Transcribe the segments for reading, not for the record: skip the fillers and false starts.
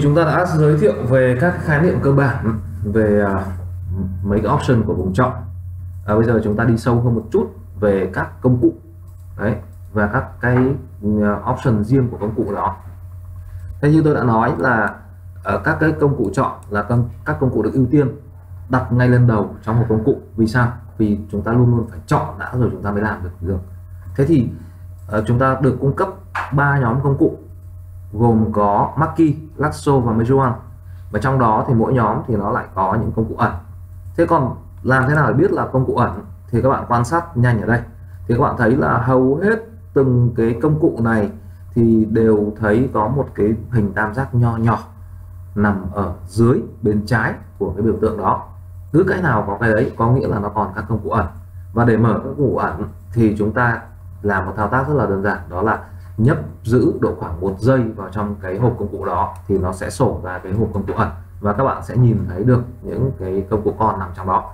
chúng ta đã giới thiệu về các khái niệm cơ bản về mấy cái option của vùng chọn. Bây giờ chúng ta đi sâu hơn một chút về các công cụ đấy và các cái option riêng của công cụ đó. Thế như tôi đã nói là các cái công cụ chọn là các công cụ được ưu tiên đặt ngay lên đầu trong một công cụ. Vì sao? Vì chúng ta luôn luôn phải chọn đã rồi chúng ta mới làm được. Thế thì chúng ta được cung cấp 3 nhóm công cụ gồm có Marquee, Lasso và Measure. Và trong đó thì mỗi nhóm thì nó lại có những công cụ ẩn. Thế còn làm thế nào để biết là công cụ ẩn thì các bạn quan sát nhanh ở đây thì các bạn thấy là hầu hết từng cái công cụ này thì đều thấy có một cái hình tam giác nho nhỏ nằm ở dưới bên trái của cái biểu tượng đó. Cứ cái nào có cái đấy có nghĩa là nó còn các công cụ ẩn. Và để mở các công cụ ẩn thì chúng ta làm một thao tác rất là đơn giản, đó là nhấp giữ độ khoảng 1 giây vào trong cái hộp công cụ đó thì nó sẽ sổ ra cái hộp công cụ ẩn và các bạn sẽ nhìn thấy được những cái công cụ con nằm trong đó.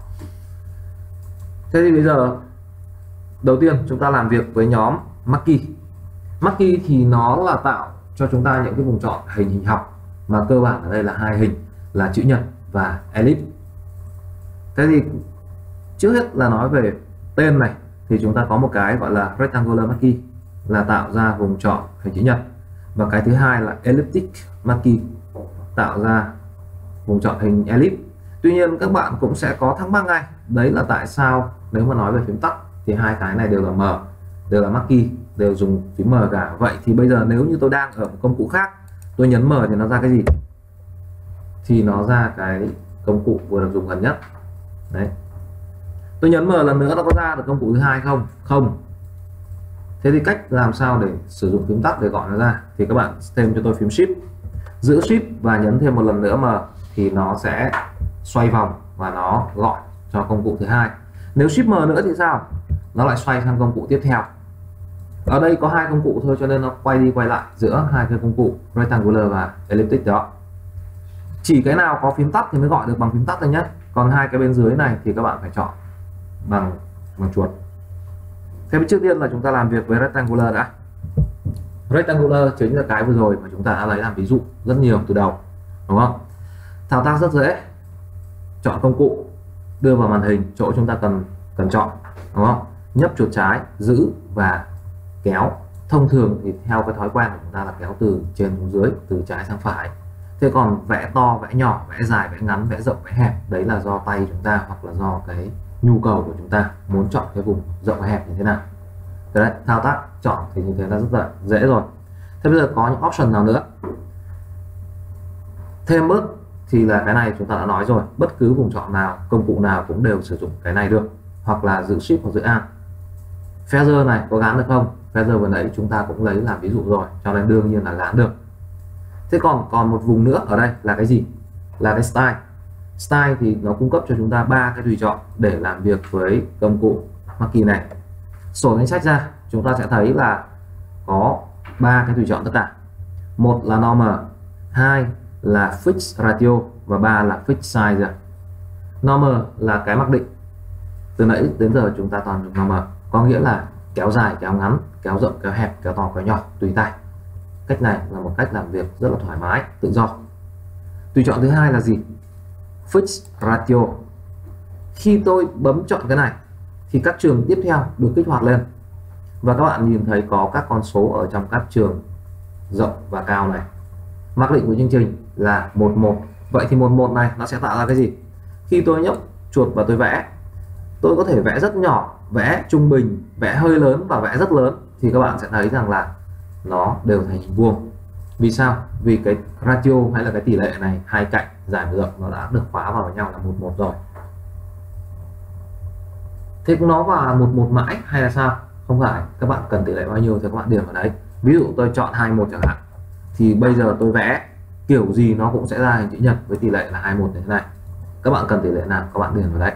Thế thì bây giờ đầu tiên chúng ta làm việc với nhóm Marquee. Marquee thì nó là tạo cho chúng ta những cái vùng chọn hình học, mà cơ bản ở đây là hai hình là chữ nhật và ellipse. Thế thì trước hết là nói về tên này thì chúng ta có một cái gọi là rectangular marquee là tạo ra vùng chọn hình chữ nhật, và cái thứ hai là elliptic marquee tạo ra vùng chọn hình ellipse. Tuy nhiên các bạn cũng sẽ có thắc mắc ngay, đấy là tại sao nếu mà nói về phím tắt thì hai cái này đều là M, đều là marquee, đều dùng phím M cả. Vậy thì bây giờ nếu như tôi đang ở một công cụ khác, tôi nhấn M thì nó ra cái gì? Thì nó ra cái công cụ vừa được dùng gần nhất. Đấy. Tôi nhấn M lần nữa nó có ra được công cụ thứ hai không? Không. Thế thì cách làm sao để sử dụng phím tắt để gọi nó ra thì các bạn thêm cho tôi phím Shift, giữ Shift và nhấn thêm một lần nữa M thì nó sẽ xoay vòng và nó gọi cho công cụ thứ hai. Nếu Shift M nữa thì sao? Nó lại xoay sang công cụ tiếp theo. Ở đây có hai công cụ thôi cho nên nó quay đi quay lại giữa hai cái công cụ rectangular và elliptic đó. Chỉ cái nào có phím tắt thì mới gọi được bằng phím tắt thôi nhé. Còn hai cái bên dưới này thì các bạn phải chọn bằng chuột. Thế trước tiên là chúng ta làm việc với rectangular đã. Rectangular chính là cái vừa rồi mà chúng ta đã lấy làm ví dụ rất nhiều từ đầu, đúng không? Thao tác rất dễ. Chọn công cụ, đưa vào màn hình chỗ chúng ta cần chọn, đúng không? Nhấp chuột trái, giữ và kéo. Thông thường thì theo cái thói quen của chúng ta là kéo từ trên xuống dưới, từ trái sang phải. Thế còn vẽ to, vẽ nhỏ, vẽ dài, vẽ ngắn, vẽ rộng, vẽ hẹp, đấy là do tay chúng ta hoặc là do cái nhu cầu của chúng ta muốn chọn cái vùng rộng và hẹp như thế nào. Đấy, thao tác chọn thì như thế là rất là dễ rồi. Thế bây giờ có những option nào nữa? Thêm bước thì là cái này chúng ta đã nói rồi, bất cứ vùng chọn nào, công cụ nào cũng đều sử dụng cái này được, hoặc là giữ Shift hoặc giữ Alt. Feather này có gán được không? Feather vừa nãy chúng ta cũng lấy làm ví dụ rồi, cho nên đương nhiên là gán được. Thế còn một vùng nữa ở đây là cái gì? Là cái style. Style thì nó cung cấp cho chúng ta 3 cái tùy chọn để làm việc với công cụ Marquee này. Sổ danh sách ra chúng ta sẽ thấy là có 3 cái tùy chọn tất cả. Một là normal, 2 là fixed ratio và 3 là fixed size. Normal là cái mặc định. Từ nãy đến giờ chúng ta toàn dùng normal, có nghĩa là kéo dài, kéo ngắn, kéo rộng, kéo hẹp, kéo to, kéo nhỏ, tùy tay. Cách này là một cách làm việc rất là thoải mái, tự do. Tùy chọn thứ hai là gì? Fixed ratio. Khi tôi bấm chọn cái này thì các trường tiếp theo được kích hoạt lên và các bạn nhìn thấy có các con số ở trong các trường rộng và cao này. Mặc định của chương trình là 11. Vậy thì 11 này nó sẽ tạo ra cái gì? Khi tôi nhấp chuột và tôi vẽ, tôi có thể vẽ rất nhỏ, vẽ trung bình, vẽ hơi lớn và vẽ rất lớn, thì các bạn sẽ thấy rằng là nó đều thành hình vuông. Vì sao? Vì cái ratio hay là cái tỷ lệ này, hai cạnh dài và rộng nó đã được khóa vào với nhau là 11 rồi. Thế nó vào 11 mãi hay là sao? Không phải, các bạn cần tỷ lệ bao nhiêu thì các bạn điền vào đấy. Ví dụ tôi chọn 21 chẳng hạn, thì bây giờ tôi vẽ kiểu gì nó cũng sẽ ra hình chữ nhật với tỷ lệ là 21 như thế này. Các bạn cần tỷ lệ nào các bạn điền vào đấy.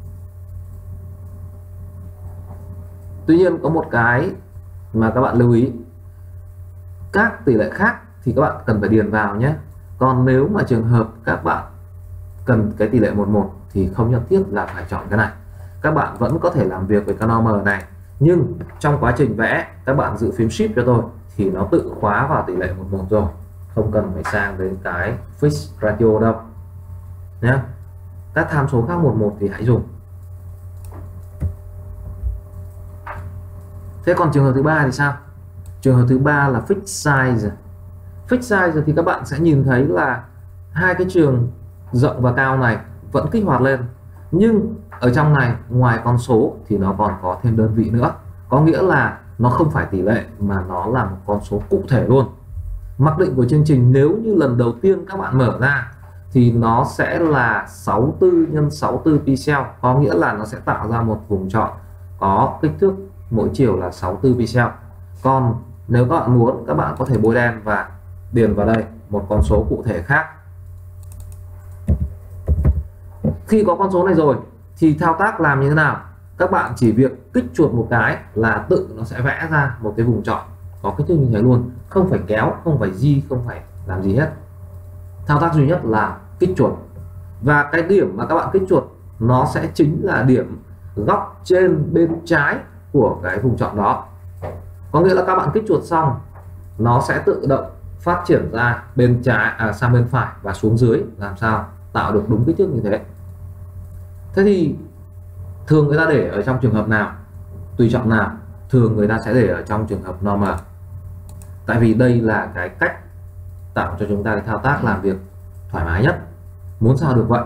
Tuy nhiên có một cái mà các bạn lưu ý, các tỷ lệ khác thì các bạn cần phải điền vào nhé. Còn nếu mà trường hợp các bạn cần cái tỷ lệ 11 thì không nhất thiết là phải chọn cái này. Các bạn vẫn có thể làm việc với cái normal này, nhưng trong quá trình vẽ các bạn giữ phím Shift cho tôi thì nó tự khóa vào tỷ lệ 11 rồi. không cần phải sang đến cái fixed ratio đâu nhé. Các tham số khác một thì hãy dùng. Thế còn trường hợp thứ ba thì sao? Trường hợp thứ ba là fixed size. Fixed size thì các bạn sẽ nhìn thấy là hai cái trường rộng và cao này vẫn kích hoạt lên, nhưng ở trong này ngoài con số thì nó còn có thêm đơn vị nữa, có nghĩa là nó không phải tỷ lệ mà nó là một con số cụ thể luôn. Mặc định của chương trình nếu như lần đầu tiên các bạn mở ra thì nó sẽ là 64 x 64 pixel, có nghĩa là nó sẽ tạo ra một vùng chọn có kích thước mỗi chiều là 64 pixel. Còn nếu các bạn muốn, các bạn có thể bôi đen và điền vào đây một con số cụ thể khác. Khi có con số này rồi thì thao tác làm như thế nào? Các bạn chỉ việc kích chuột một cái là tự nó sẽ vẽ ra một cái vùng chọn có kích thước như thế luôn, không phải kéo, không phải di, không phải làm gì hết. Thao tác duy nhất là kích chuột, và cái điểm mà các bạn kích chuột nó sẽ chính là điểm góc trên bên trái của cái vùng chọn đó. Có nghĩa là các bạn kích chuột xong nó sẽ tự động phát triển ra bên trái sang bên phải và xuống dưới, làm sao tạo được đúng kích thước như thế. Thế thì thường người ta để ở trong trường hợp nào, tùy chọn nào? Thường người ta sẽ để ở trong trường hợp normal, tại vì đây là cái cách tạo cho chúng ta cái thao tác làm việc thoải mái nhất, muốn sao được vậy.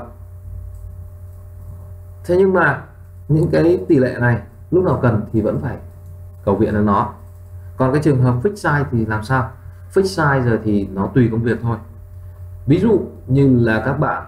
Thế nhưng mà những cái tỷ lệ này lúc nào cần thì vẫn phải cầu viện đến nó. Còn cái trường hợp fixed size thì làm sao? Fixed size giờ thì nó tùy công việc thôi. Ví dụ như là các bạn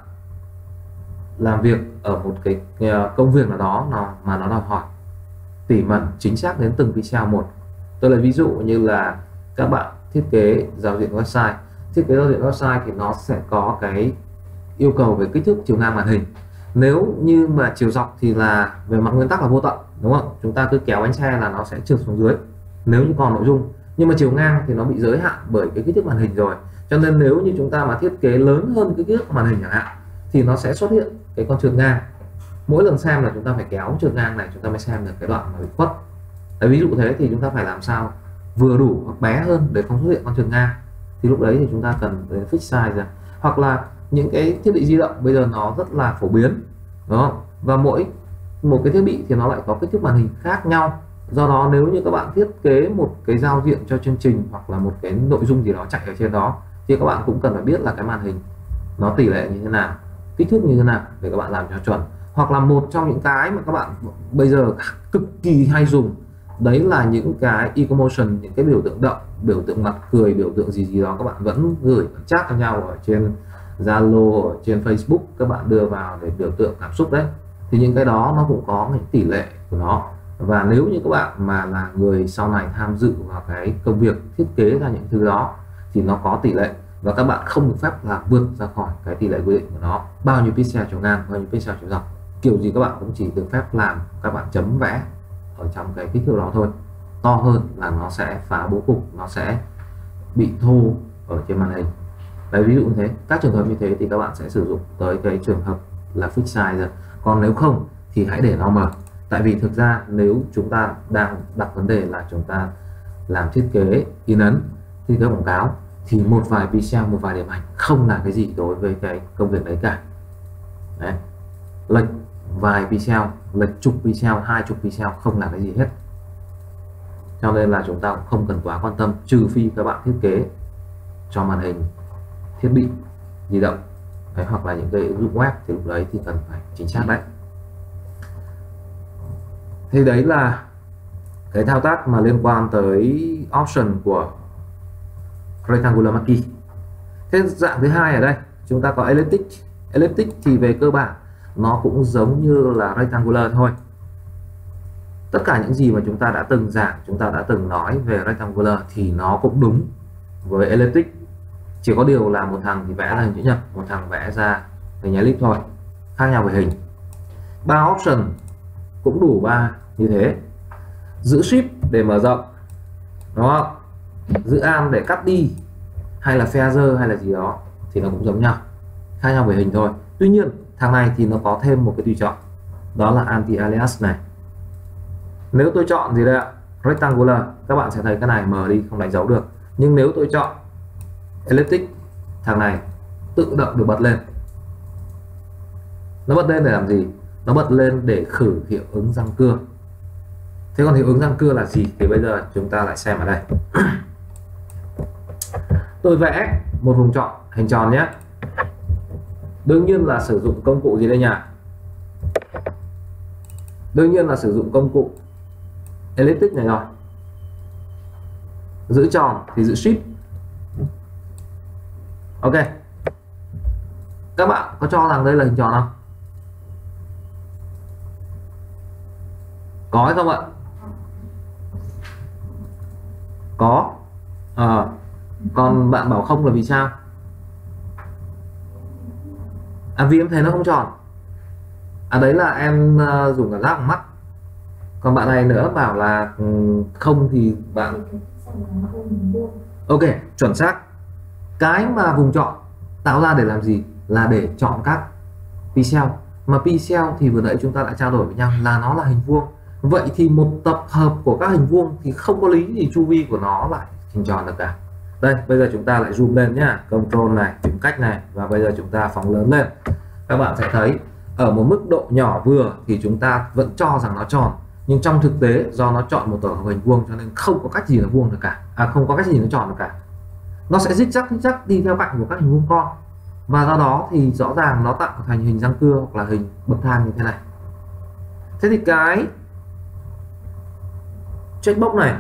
làm việc ở một cái công việc nào đó mà nó đòi hỏi tỉ mẩn chính xác đến từng pixel một. Tôi lấy ví dụ như là các bạn thiết kế giao diện website. Thiết kế giao diện website thì nó sẽ có cái yêu cầu về kích thước chiều ngang màn hình. Nếu như mà chiều dọc thì là về mặt nguyên tắc là vô tận, đúng không? Chúng ta cứ kéo bánh xe là nó sẽ trượt xuống dưới nếu như còn nội dung. Nhưng mà chiều ngang thì nó bị giới hạn bởi cái kích thước màn hình rồi. Cho nên nếu như chúng ta mà thiết kế lớn hơn cái kích thước màn hình chẳng hạn thì nó sẽ xuất hiện cái con trượt ngang. Mỗi lần xem là chúng ta phải kéo trượt ngang này chúng ta mới xem được cái đoạn mà bị khuất. Đấy, ví dụ thế thì chúng ta phải làm sao vừa đủ hoặc bé hơn để không xuất hiện con trượt ngang. Thì lúc đấy thì chúng ta cần đến fixed size rồi. Hoặc là những cái thiết bị di động bây giờ nó rất là phổ biến, đúng không? Và mỗi một cái thiết bị thì nó lại có kích thước màn hình khác nhau. Do đó nếu như các bạn thiết kế một cái giao diện cho chương trình hoặc là một cái nội dung gì đó chạy ở trên đó thì các bạn cũng cần phải biết là cái màn hình nó tỷ lệ như thế nào, kích thước như thế nào để các bạn làm cho chuẩn. Hoặc là một trong những cái mà các bạn bây giờ cực kỳ hay dùng đấy là những cái ecomotion, những cái biểu tượng động, biểu tượng mặt cười, biểu tượng gì đó các bạn vẫn gửi chat cho nhau ở trên Zalo, ở trên Facebook, các bạn đưa vào để biểu tượng cảm xúc đấy. Thì những cái đó nó cũng có những tỷ lệ của nó. Và nếu như các bạn mà là người sau này tham dự vào cái công việc thiết kế ra những thứ đó thì nó có tỷ lệ, và các bạn không được phép là vượt ra khỏi cái tỷ lệ quy định của nó. Bao nhiêu pixel chiều ngang, bao nhiêu pixel chiều dọc, kiểu gì các bạn cũng chỉ được phép làm, các bạn chấm vẽ ở trong cái kích thước đó thôi. To hơn là nó sẽ phá bố cục, nó sẽ bị thô ở trên màn hình. Đấy, ví dụ như thế. Các trường hợp như thế thì các bạn sẽ sử dụng tới cái trường hợp là fixed size rồi. Còn nếu không thì hãy để nó mở. Tại vì thực ra nếu chúng ta đang đặt vấn đề là chúng ta làm thiết kế in ấn, thiết kế quảng cáo thì một vài pixel, một vài điểm ảnh không là cái gì đối với cái công việc đấy cả. Đấy. Lệch vài pixel, lệch chục pixel, 20 pixel không là cái gì hết. Cho nên là chúng ta cũng không cần quá quan tâm, trừ phi các bạn thiết kế cho màn hình thiết bị di động đấy, hoặc là những cái ứng dụng web thì lúc đấy thì cần phải chính xác đấy. Thì đấy là cái thao tác mà liên quan tới option của rectangular marquee. Thế dạng thứ hai ở đây chúng ta có elliptic. Elliptic thì về cơ bản nó cũng giống như là rectangular thôi. Tất cả những gì mà chúng ta đã từng giảng, chúng ta đã từng nói về rectangular thì nó cũng đúng với elliptic. Chỉ có điều là một thằng thì vẽ ra hình chữ nhật, một thằng vẽ ra hình ellipse thôi, khác nhau về hình. 3 option cũng đủ 3 như thế. Giữ shift để mở rộng, đúng không? Giữ arm để cắt đi, hay là feather hay là gì đó thì nó cũng giống nhau, khác nhau về hình thôi. Tuy nhiên thằng này thì nó có thêm một cái tùy chọn, đó là anti alias này. Nếu tôi chọn gì đây ạ? Rectangular, các bạn sẽ thấy cái này mờ đi, không đánh dấu được. Nhưng nếu tôi chọn elliptic, thằng này tự động được bật lên. Nó bật lên để làm gì? Nó bật lên để khử hiệu ứng răng cưa. Thế còn hiệu ứng răng cưa là gì? Thì bây giờ chúng ta lại xem ở đây. Tôi vẽ một vùng chọn hình tròn nhé. Đương nhiên là sử dụng công cụ gì đây nhỉ? Đương nhiên là sử dụng công cụ elliptic này rồi. Giữ tròn thì giữ shift. Ok. Các bạn có cho rằng đây là hình tròn không? Có hay không ạ? Có. Còn bạn bảo không là vì sao? Vì em thấy nó không tròn. Đấy là em dùng cảm giác bằng mắt. Còn bạn này nữa bảo là không thì bạn ok, chuẩn xác. Cái mà vùng chọn tạo ra để làm gì? Là để chọn các pixel. Mà pixel thì vừa nãy chúng ta đã trao đổi với nhau là nó là hình vuông. Vậy thì một tập hợp của các hình vuông thì không có lý gì chu vi của nó lại hình tròn được cả. Đây, bây giờ chúng ta lại zoom lên nhá, Control này, tìm cách này, và bây giờ chúng ta phóng lớn lên. Các bạn sẽ thấy ở một mức độ nhỏ vừa thì chúng ta vẫn cho rằng nó tròn, nhưng trong thực tế do nó chọn một tổ hợp hình vuông cho nên không có cách gì nó vuông được cả, không có cách gì nó tròn được cả. Nó sẽ rích rắc đi theo cạnh của các hình vuông con, và do đó thì rõ ràng nó tạo thành hình răng cưa hoặc là hình bậc thang như thế này. Thế thì cái checkbox này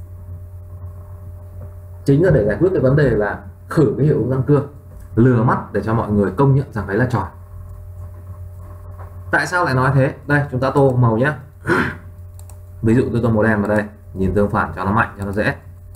chính là để giải quyết cái vấn đề là khử cái hiệu ứng răng cưa, lừa mắt để cho mọi người công nhận rằng đấy là tròn. Tại sao lại nói thế? Đây, chúng ta tô màu nhé. Ví dụ tôi tô màu đen vào đây, nhìn tương phản cho nó mạnh, cho nó dễ.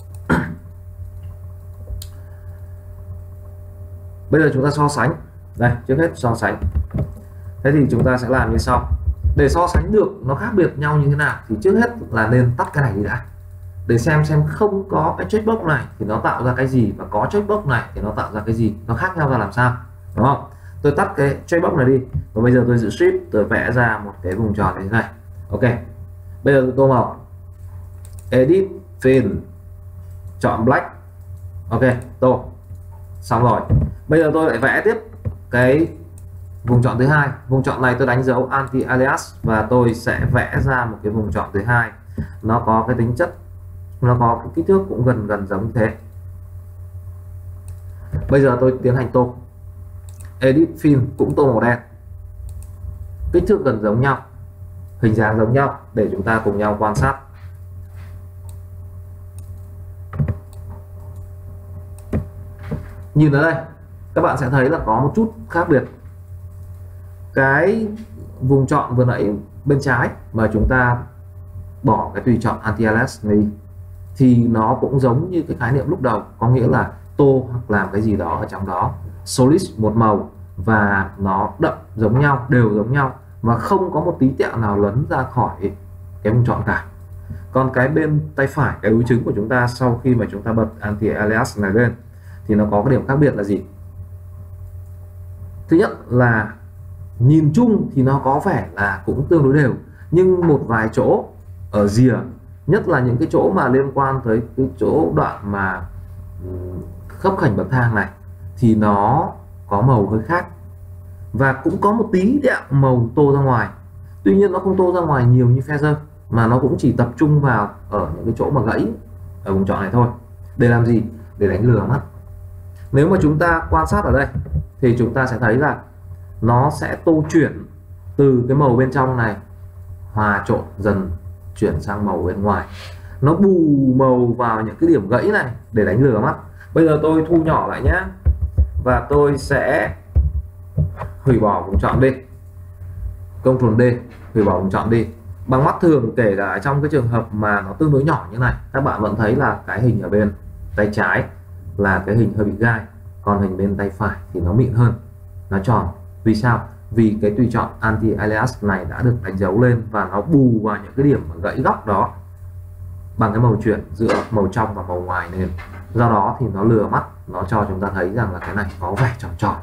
Bây giờ chúng ta so sánh. Đây, trước hết so sánh. Thế thì chúng ta sẽ làm như sau. Để so sánh được nó khác biệt nhau như thế nào thì trước hết là nên tắt cái này đi đã, để xem không có cái checkbox này thì nó tạo ra cái gì, và có checkbox này thì nó tạo ra cái gì, nó khác nhau ra làm sao, đúng không? Tôi tắt cái checkbox này đi, và bây giờ tôi giữ shift, tôi vẽ ra một cái vùng tròn như thế này. Ok, bây giờ tôi tô màu, edit fill, chọn black. Ok, tô xong rồi. Bây giờ tôi lại vẽ tiếp cái vùng chọn thứ hai. Vùng chọn này tôi đánh dấu anti alias và tôi sẽ vẽ ra một cái vùng chọn thứ hai. Nó có cái tính chất, nó có cái kích thước cũng gần giống như thế. Bây giờ tôi tiến hành tô, edit fill, cũng tô màu đen, kích thước gần giống nhau, hình dáng giống nhau, để chúng ta cùng nhau quan sát. Nhìn ở đây các bạn sẽ thấy là có một chút khác biệt. Cái vùng chọn vừa nãy bên trái mà chúng ta bỏ cái tùy chọn anti-alias này thì nó cũng giống như cái khái niệm lúc đầu, có nghĩa là tô hoặc làm cái gì đó ở trong đó, solid một màu và nó đậm giống nhau, đều giống nhau, và không có một tí tẹo nào lấn ra khỏi cái vùng chọn cả. Còn cái bên tay phải, cái đối chứng của chúng ta sau khi mà chúng ta bật anti-alias này lên thì nó có cái điểm khác biệt là gì? Thứ nhất là nhìn chung thì nó có vẻ là cũng tương đối đều, nhưng một vài chỗ ở rìa, nhất là những cái chỗ mà liên quan tới cái chỗ đoạn mà khớp khểnh bậc thang này thì nó có màu hơi khác, và cũng có một tí đẹo màu tô ra ngoài. Tuy nhiên nó không tô ra ngoài nhiều như feather, mà nó cũng chỉ tập trung vào ở những cái chỗ mà gãy ở vùng chọn này thôi. Để làm gì? Để đánh lừa mắt. Nếu mà chúng ta quan sát ở đây thì chúng ta sẽ thấy là nó sẽ tô chuyển từ cái màu bên trong này hòa trộn dần chuyển sang màu bên ngoài, nó bù màu vào những cái điểm gãy này để đánh lừa mắt. Bây giờ tôi thu nhỏ lại nhé, và tôi sẽ hủy bỏ vùng chọn đi, Ctrl D, hủy bỏ vùng chọn đi. Bằng mắt thường, kể cả trong cái trường hợp mà nó tương đối nhỏ như này, các bạn vẫn thấy là cái hình ở bên tay trái là cái hình hơi bị gai, còn hình bên tay phải thì nó mịn hơn, nó tròn. Vì sao? Vì cái tùy chọn anti-alias này đã được đánh dấu lên và nó bù vào những cái điểm gãy góc đó bằng cái màu chuyển giữa màu trong và màu ngoài nền. Do đó thì nó lừa mắt, nó cho chúng ta thấy rằng là cái này có vẻ tròn tròn.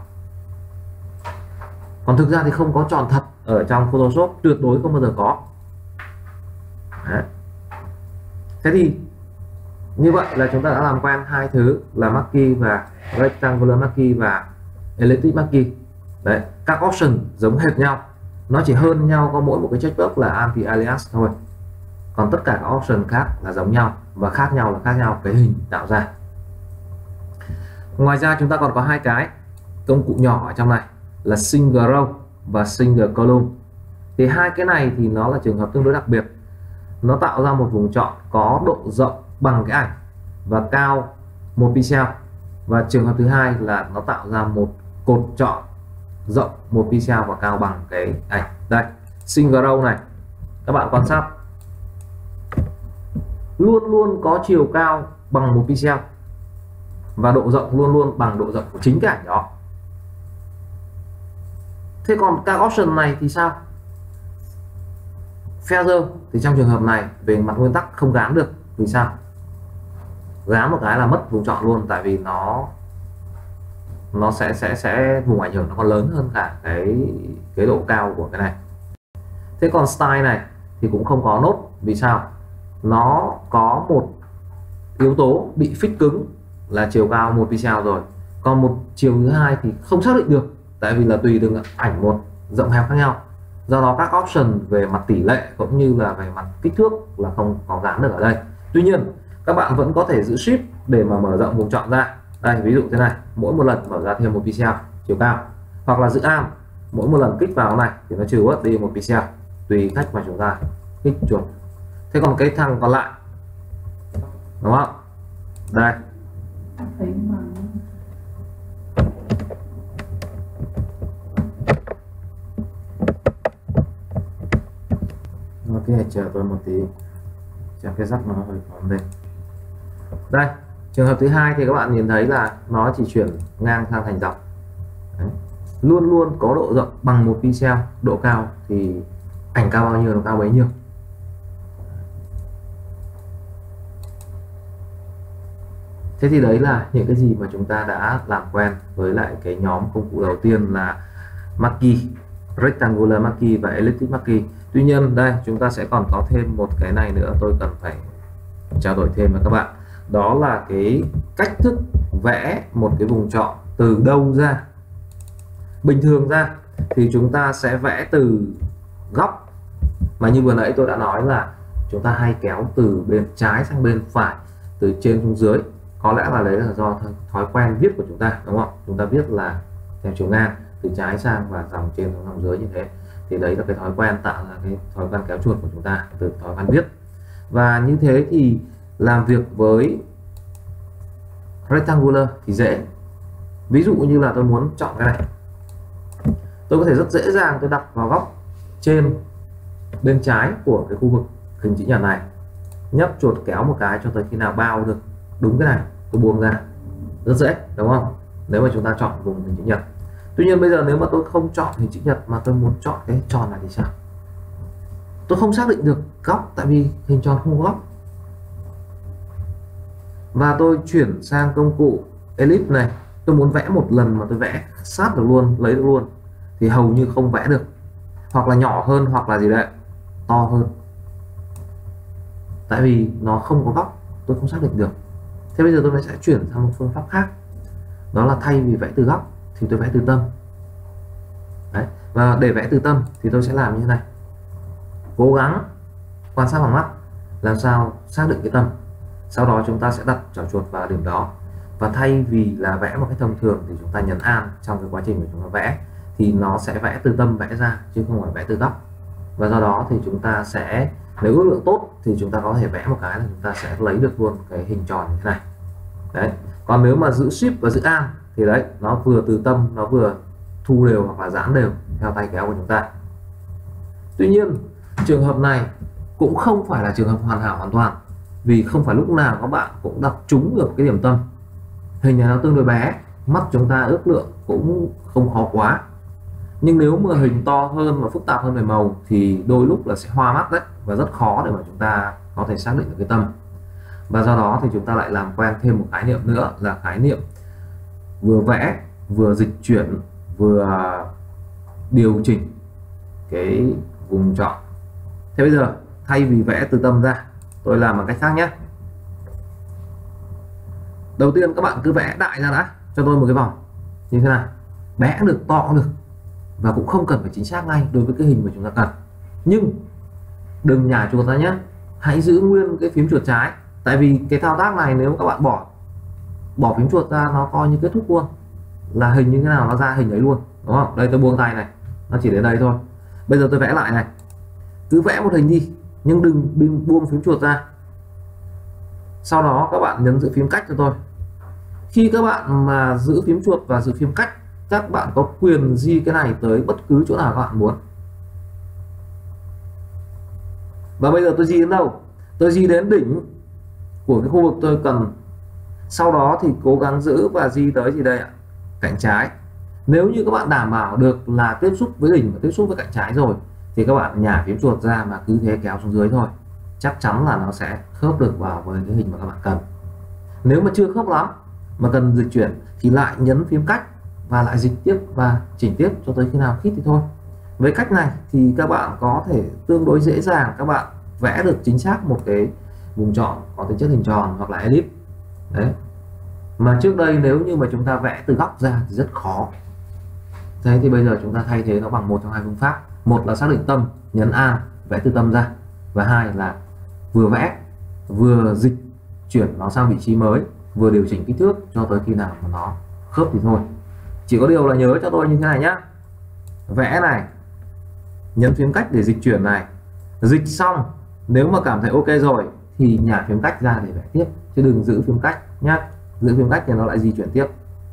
Còn thực ra thì không có tròn thật ở trong Photoshop, tuyệt đối không bao giờ có. Đấy. Thế thì như vậy là chúng ta đã làm quen hai thứ là Marquee và rectangular marquee và elliptic marquee. Đấy, các option giống hệt nhau, nó chỉ hơn nhau có mỗi một cái checkbox là anti alias thôi, còn tất cả các option khác là giống nhau, và khác nhau là khác nhau cái hình tạo ra. Ngoài ra chúng ta còn có hai cái công cụ nhỏ ở trong này là single row và single column. Thì hai cái này thì nó là trường hợp tương đối đặc biệt, nó tạo ra một vùng chọn có độ rộng bằng cái ảnh và cao 1 pixel, và trường hợp thứ hai là nó tạo ra một cột chọn rộng 1 pixel và cao bằng cái ảnh. Đây, single row này các bạn quan sát luôn luôn có chiều cao bằng 1 pixel và độ rộng luôn luôn bằng độ rộng của chính cái ảnh đó. Thế còn các option này thì sao? Feather thì trong trường hợp này về mặt nguyên tắc không gán được. Vì sao? Gán một cái là mất vùng chọn luôn, tại vì nó sẽ vùng ảnh hưởng nó còn lớn hơn cả cái độ cao của cái này. Thế còn style này thì cũng không có nốt. Vì sao? Nó có một yếu tố bị fix cứng là chiều cao 1 pixel rồi, còn một chiều thứ hai thì không xác định được, tại vì là tùy từng ảnh một rộng hẹp khác nhau. Do đó các option về mặt tỷ lệ cũng như là về mặt kích thước là không có gắn được ở đây. Tuy nhiên các bạn vẫn có thể giữ shift để mà mở rộng vùng chọn ra. Đây, ví dụ thế này, mỗi một lần mở ra thêm 1 pixel chiều cao, hoặc là giữ Alt, mỗi một lần kích vào này thì nó trừ bớt đi 1 pixel, tùy cách mà chúng ta kích chuột. Thế còn cái thằng còn lại, đúng không? Đây, ok, chờ tôi một tí, cho cái dắt nó hơi khó đây. Đây, trường hợp thứ hai thì các bạn nhìn thấy là nó chỉ chuyển ngang sang thành dọc. Đấy. Luôn luôn có độ rộng bằng 1 pixel, độ cao thì ảnh cao bao nhiêu nó cao bấy nhiêu. Thế thì đấy là những cái gì mà chúng ta đã làm quen với lại cái nhóm công cụ đầu tiên là marquee, rectangular marquee và elliptic marquee. Tuy nhiên đây chúng ta sẽ còn có thêm một cái này nữa tôi cần phải trao đổi thêm với các bạn. Đó là cái cách thức vẽ một cái vùng chọn từ đâu ra. Bình thường ra thì chúng ta sẽ vẽ từ góc, mà như vừa nãy tôi đã nói là chúng ta hay kéo từ bên trái sang bên phải, từ trên xuống dưới. Có lẽ là đấy là do thói quen viết của chúng ta, đúng không? Chúng ta viết là theo chiều ngang từ trái sang và dòng trên xuống dòng dưới như thế, thì đấy là cái thói quen tạo ra cái thói quen kéo chuột của chúng ta từ thói quen viết. Và như thế thì làm việc với rectangular thì dễ. Ví dụ như là tôi muốn chọn cái này, tôi có thể rất dễ dàng tôi đặt vào góc trên bên trái của cái khu vực hình chữ nhật này, nhấp chuột kéo một cái cho tới khi nào bao được đúng cái này, tôi buông ra, rất dễ, đúng không? Nếu mà chúng ta chọn vùng hình chữ nhật. Tuy nhiên bây giờ nếu mà tôi không chọn hình chữ nhật mà tôi muốn chọn cái tròn này thì sao? Tôi không xác định được góc, tại vì hình tròn không có góc. Và tôi chuyển sang công cụ ellipse này, tôi muốn vẽ một lần mà tôi vẽ sát được luôn, lấy được luôn, thì hầu như không vẽ được, hoặc là nhỏ hơn hoặc là gì đấy to hơn, tại vì nó không có góc, tôi không xác định được. Thế bây giờ tôi sẽ chuyển sang một phương pháp khác, đó là thay vì vẽ từ góc thì tôi vẽ từ tâm. Đấy. Và để vẽ từ tâm thì tôi sẽ làm như thế này, cố gắng quan sát bằng mắt làm sao xác định cái tâm, sau đó chúng ta sẽ đặt trỏ chuột vào điểm đó, và thay vì là vẽ một cái thông thường thì chúng ta nhấn Alt trong cái quá trình của chúng ta vẽ, thì nó sẽ vẽ từ tâm vẽ ra chứ không phải vẽ từ góc. Và do đó thì chúng ta sẽ, nếu ước lượng tốt thì chúng ta có thể vẽ một cái là chúng ta sẽ lấy được luôn cái hình tròn như thế này. Đấy. Còn nếu mà giữ Shift và giữ Alt thì đấy, nó vừa từ tâm, nó vừa thu đều hoặc là giãn đều theo tay kéo của chúng ta. Tuy nhiên trường hợp này cũng không phải là trường hợp hoàn hảo hoàn toàn, vì không phải lúc nào các bạn cũng đặt trúng được cái điểm tâm. Hình này nó tương đối bé, mắt chúng ta ước lượng cũng không khó quá. Nhưng nếu mà hình to hơn và phức tạp hơn về màu thì đôi lúc là sẽ hoa mắt đấy, và rất khó để mà chúng ta có thể xác định được cái tâm. Và do đó thì chúng ta lại làm quen thêm một khái niệm nữa là khái niệm vừa vẽ, vừa dịch chuyển, vừa điều chỉnh cái vùng chọn. Thế bây giờ thay vì vẽ từ tâm ra, tôi làm bằng cách khác nhé. Đầu tiên các bạn cứ vẽ đại ra đã, cho tôi một cái vòng như thế này, bé cũng được, to cũng được, và cũng không cần phải chính xác ngay đối với cái hình mà chúng ta cần. Nhưng đừng nhả chuột ra nhé, hãy giữ nguyên cái phím chuột trái, tại vì cái thao tác này nếu các bạn bỏ phím chuột ra nó coi như kết thúc luôn, là hình như thế nào nó ra hình ấy luôn, đúng không? Đây tôi buông tay này, nó chỉ đến đây thôi. Bây giờ tôi vẽ lại này, cứ vẽ một hình đi nhưng đừng buông phím chuột ra. Sau đó các bạn nhấn giữ phím cách cho tôi. Khi các bạn mà giữ phím chuột và giữ phím cách, các bạn có quyền di cái này tới bất cứ chỗ nào các bạn muốn. Và bây giờ tôi di đến đâu? Tôi di đến đỉnh của cái khu vực tôi cần. Sau đó thì cố gắng giữ và di tới gì đây ạ? Cạnh trái. Nếu như các bạn đảm bảo được là tiếp xúc với đỉnh và tiếp xúc với cạnh trái rồi thì các bạn nhả phím chuột ra mà cứ thế kéo xuống dưới thôi, chắc chắn là nó sẽ khớp được vào với cái hình mà các bạn cần. Nếu mà chưa khớp lắm mà cần dịch chuyển thì lại nhấn phím cách và lại dịch tiếp và chỉnh tiếp cho tới khi nào khít thì thôi. Với cách này thì các bạn có thể tương đối dễ dàng các bạn vẽ được chính xác một cái vùng chọn có tính chất hình tròn hoặc là ellipse. Đấy. Mà trước đây nếu như mà chúng ta vẽ từ góc ra thì rất khó. Thế thì bây giờ chúng ta thay thế nó bằng một trong hai phương pháp. Một là xác định tâm, nhấn Alt vẽ từ tâm ra, và hai là vừa vẽ vừa dịch chuyển nó sang vị trí mới, vừa điều chỉnh kích thước cho tới khi nào mà nó khớp thì thôi. Chỉ có điều là nhớ cho tôi như thế này nhá, vẽ này, nhấn phím cách để dịch chuyển này, dịch xong nếu mà cảm thấy ok rồi thì nhả phím cách ra để vẽ tiếp, chứ đừng giữ phím cách nhá. Giữ phím cách thì nó lại di chuyển tiếp.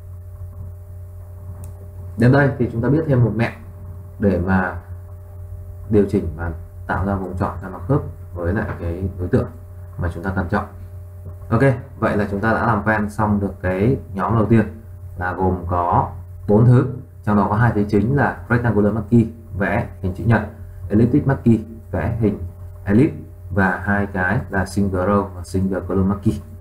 Đến đây thì chúng ta biết thêm một mẹo để mà điều chỉnh và tạo ra vùng chọn cho nó khớp với lại cái đối tượng mà chúng ta cần chọn. Ok, vậy là chúng ta đã làm quen xong được cái nhóm đầu tiên là gồm có 4 thứ, trong đó có 2 thứ chính là rectangular marquee vẽ hình chữ nhật, elliptic marquee vẽ hình ellipse, và 2 cái là single row và single column marquee.